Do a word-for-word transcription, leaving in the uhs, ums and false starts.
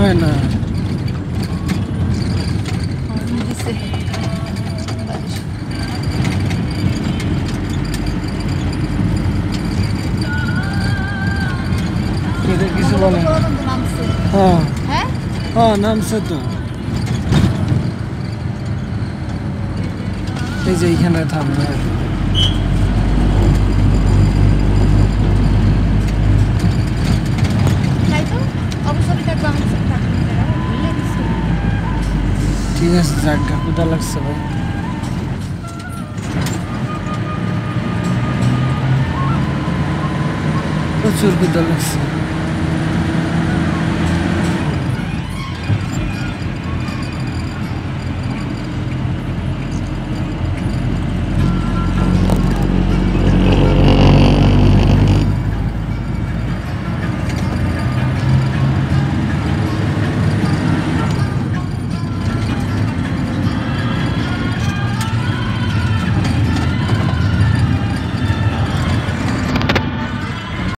হয় না। কিছু বলে হ্যাঁ হ্যাঁ নামছে তো। এই যে এইখানে থামবে। ঠিক আছে জায়গা ক্ষুধা লাগছে ভাই। প্রচুর ক্ষুধা লাগছে।